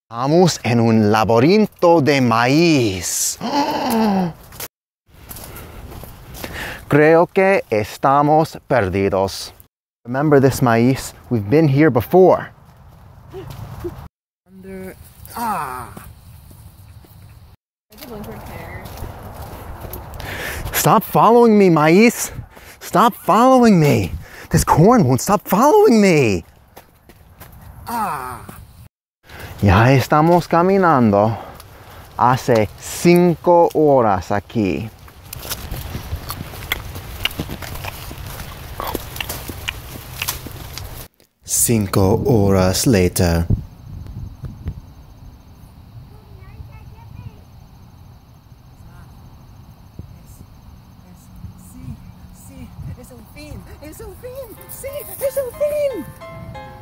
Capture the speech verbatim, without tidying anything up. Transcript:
Estamos en un laberinto de maíz. Creo que estamos perdidos. Remember this maíz? We've been here before. Under... Ah! Stop following me, maíz. Stop following me. This corn won't stop following me. Ah. Ya estamos caminando hace cinco horas aquí. Cinco horas later. Sí, es un fin, es un fin, sí, es un fin.